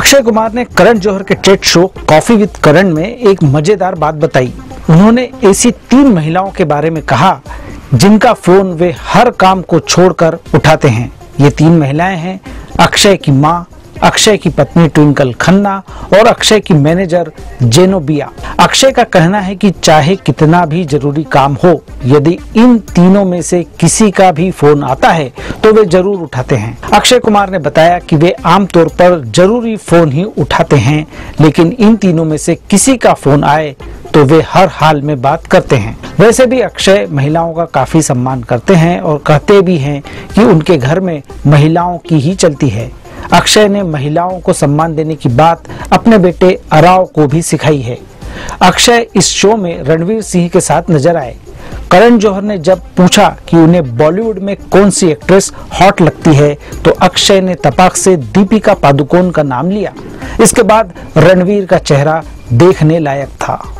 अक्षय कुमार ने करण जौहर के टेड शो कॉफी विद करण में एक मजेदार बात बताई। उन्होंने ऐसी 3 महिलाओं के बारे में कहा जिनका फोन वे हर काम को छोड़कर उठाते हैं। ये 3 महिलाएं हैं अक्षय की माँ, अक्षय की पत्नी ट्विंकल खन्ना और अक्षय की मैनेजर जेनोबिया। अक्षय का कहना है कि चाहे कितना भी जरूरी काम हो, यदि इन तीनों में से किसी का भी फोन आता है तो वे जरूर उठाते हैं। अक्षय कुमार ने बताया कि वे आमतौर पर जरूरी फोन ही उठाते हैं, लेकिन इन तीनों में से किसी का फोन आए तो वे हर हाल में बात करते हैं। वैसे भी अक्षय महिलाओं का काफी सम्मान करते हैं और कहते भी हैं कि उनके घर में महिलाओं की ही चलती है। अक्षय ने महिलाओं को सम्मान देने की बात अपने बेटे अराव को भी सिखाई है। अक्षय इस शो में रणवीर सिंह के साथ नजर आए। करण जौहर ने जब पूछा कि उन्हें बॉलीवुड में कौन सी एक्ट्रेस हॉट लगती है तो अक्षय ने तपाक से दीपिका पादुकोण का नाम लिया। इसके बाद रणवीर का चेहरा देखने लायक था।